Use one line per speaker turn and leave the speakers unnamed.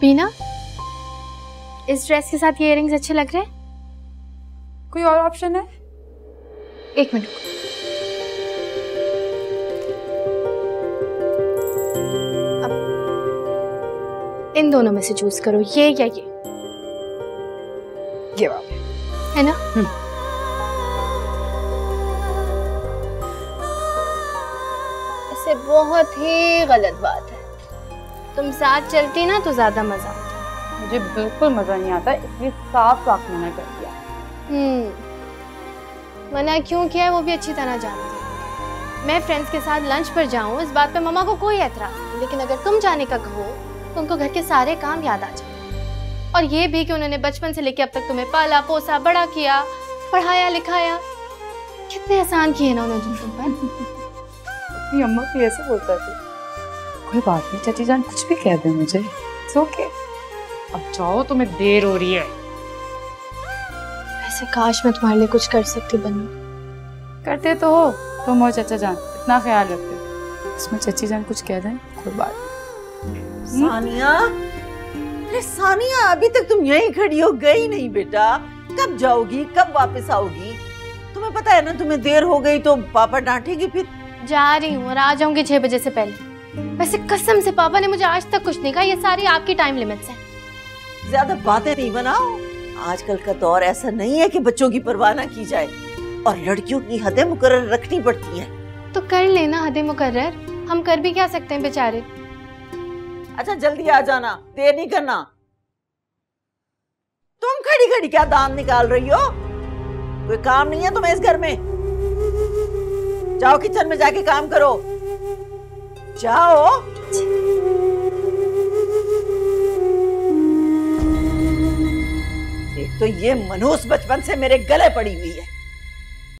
बीना, इस ड्रेस के साथ ये इयररिंग्स अच्छे लग रहे हैं?
कोई और ऑप्शन है?
एक मिनट। अब इन दोनों में से चूज करो, ये या ये वाला है ना? ऐसे बहुत ही गलत बात है। तुम साथ चलती ना तो ज्यादा मजा आता।
मुझे बिल्कुल मजा नहीं आता, इसलिए साफ साफ मना कर दिया।
मना क्यों किया है वो भी अच्छी तरह जानती हूँ। मैं फ्रेंड्स के साथ लंच पर जाऊँ इस बात पे मम्मा को कोई एतराज नहीं, लेकिन अगर तुम जाने का कहो तो उनको घर के सारे काम याद आ जाए। और ये भी कि उन्होंने बचपन से लेकर अब तक तुम्हें पाला पोसा बड़ा किया, पढ़ाया लिखाया, कितने एहसान किए ना उन्होंने तुम पर।
अपनी अम्मा भी ऐसे बोलता थी। कोई बात नहीं चाची जान, कुछ भी कह दे मुझे, इट्स ओके। अब जाओ, तुम्हें देर हो रही है।
वैसे काश मैं तुम्हारे लिए कुछ कर सकती बन्नू।
करते तो हो तुम और चाचा जान, इतना ख्याल रखते हो। इसमें चाची जान कुछ कह दें, कोई बात नहीं।
सानिया, अरे सानिया, अभी तक तुम यहीं खड़ी हो, गई नहीं बेटा। कब जाओगी, कब वापस आओगी? तुम्हें पता है ना तुम्हें देर हो गई तो पापा डांटेगी फिर।
जा रही हूँ और आ जाऊंगी 6 बजे से पहले। वैसे कसम से पापा ने मुझे आज तक कुछ नहीं कहा, ये सारी आपकी टाइम लिमिट्स हैं।
ज्यादा बातें नहीं बनाओ। आजकल का दौर ऐसा नहीं है कि बच्चों की परवाह ना की जाए, और लड़कियों की हदें मुकर्रर रखनी पड़ती हैं।
तो कर लेना हदें मुकर्रर, हम कर भी क्या सकते हैं बेचारे।
अच्छा जल्दी आ जाना, देर नहीं करना। तुम खड़ी खड़ी क्या दांत निकाल रही हो? कोई काम नहीं है तुम्हें इस घर में? जाओ किचन में जाके काम करो, जाओ। एक तो ये मनहूस बचपन से मेरे गले पड़ी हुई है।